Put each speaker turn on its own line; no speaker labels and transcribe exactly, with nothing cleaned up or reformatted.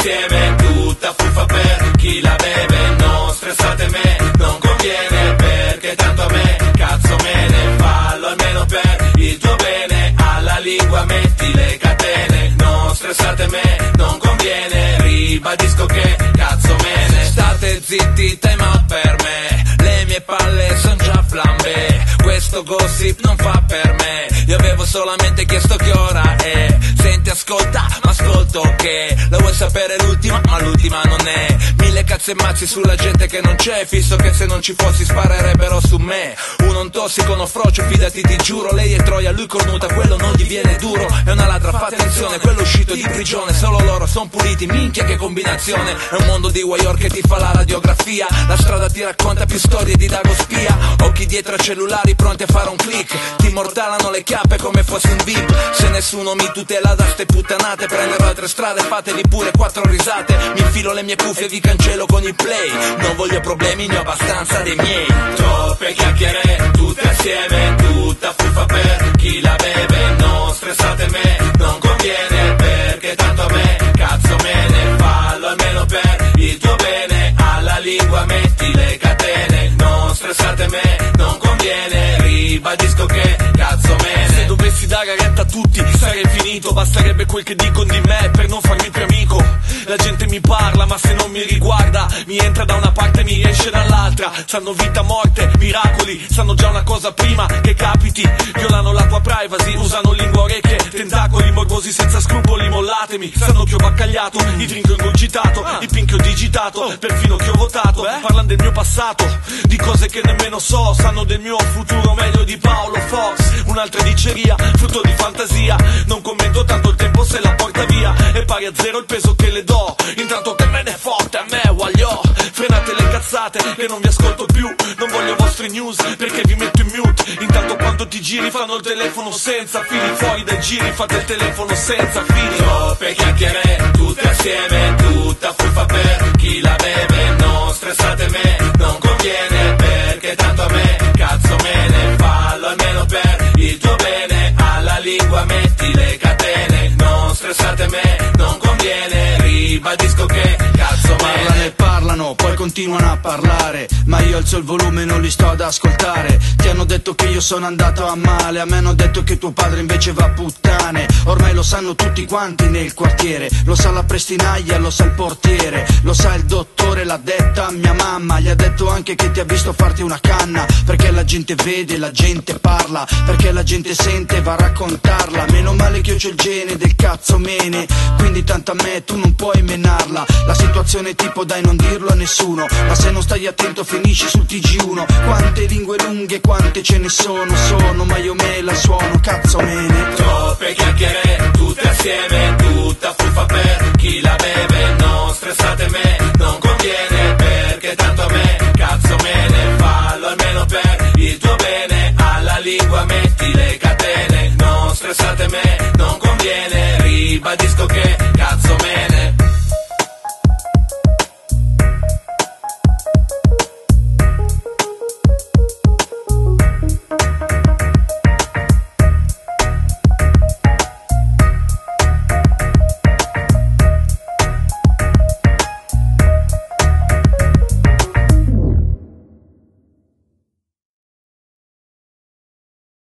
assieme, tutta fuffa per chi la beve. Non stressate me, non conviene, perché tanto a me cazzo me ne. Fallo almeno per il tuo bene, alla lingua metti le catene. Non stressate me, non conviene, ribadisco che cazzo me ne. State zitti, tema per me, le mie palle son già flambe. Questo gossip non fa per me, io avevo solamente chiesto che ora è. Senti, ascolta, ma ascolto che la vuoi sapere l'ultima, ma l'ultima non è. Mille cazzo e mazzi sulla gente che non c'è, fisso che se non ci fossi sparerebbero su me. Uno un tossico, uno frocio, fidati ti giuro. Lei è troia, lui cornuta, quello non gli viene duro. È una ladra, fa attenzione, quello uscito di prigione. Solo loro son puliti, minchia che combinazione. È un mondo di Wiyor che ti fa la radiografia. La strada ti racconta più storie di Dago Spia. Occhi dietro a cellulari pronti a fare un click, ti mortalano le chiappe come fossi un V I P. Se nessuno mi tutela da ste puttanate, prenderò altre strade, fatevi pure quattro risate. Mi infilo le mie cuffie e vi cancello con il play. Non voglio problemi, ne ho abbastanza dei miei. Troppe chiacchiere, tutte assieme, tutta fuffa per chi la beve. Non stressate me, non conviene, perché tanto a me cazzo me ne. Fallo almeno per il tuo bene, alla lingua metti le catene. Non stressate me, non conviene, ribadisco che cazzo me ne.
Se dovessi dare retta a tutti sarei finito, basterebbe quel che dicono di me per non farmi più amico. La gente mi parla ma se non mi riguarda, mi entra da una parte e mi esce dall'altra. Sanno vita, morte, miracoli, sanno già una cosa prima che capiti. Violano la tua privacy, usano lingua, orecchie, tentacoli morbosi senza scrupoli, mollatemi. Sanno che ho baccagliato, i drink ho ingurgitato, i pink ho digitato, perfino che ho votato. Parlano del mio passato, di cose che nemmeno so. Sanno del mio futuro meglio di Paolo Fox. Un'altra diceria, frutto di fantasia. Non commento tanto, il tempo se la porta via. È pari a zero il peso che le do, intanto che me ne forte a me, voglio. Frenate le cazzate che non vi ascolto più. Non voglio vostre news perché vi metto in mute. Intanto quando ti giri fanno il telefono senza fili. Fuori dai giri fate il telefono senza fili.
Troppe chiacchiere, tutte assieme, tutta fuffa per chi la beve. Non stressate me, non conviene, perché tanto a me cazzo me ne. Fallo almeno per il tuo bene, alla lingua metti le catene. Non stressate me, non conviene, ribadisco che cazzo me ne.
Parlano e parlano, poi continuano a parlare, ma io alzo il volume e non li sto ad ascoltare. Ti hanno detto che io sono andato a male, a me hanno detto che tuo padre invece va a puttane. Ormai lo sanno tutti quanti nel quartiere, lo sa la prestinaia, lo sa il portiere, lo sa il dottore, l'ha detta a mia mamma. Gli ha detto anche che ti ha visto farti una canna, perché la gente vede, la gente parla, perché la gente sente, va a raccontarla. Meno male che io c'ho il gene del cazzo mene, quindi tanto a me tu non puoi menarla. La situazione è tipo dai non dirlo a nessuno, ma se non stai attento finisci sul T G uno. Quante lingue lunghe, quante ce ne sono, sono, ma io me la suono, cazzo me ne.
Troppe chiacchiere, tutte assieme, tutta fuffa per chi la beve. Non stressate me, non conviene, perché tanto a me cazzo me ne. Fallo almeno per il tuo bene, alla lingua metti le catene. Non stressate me, non conviene, ribadisco che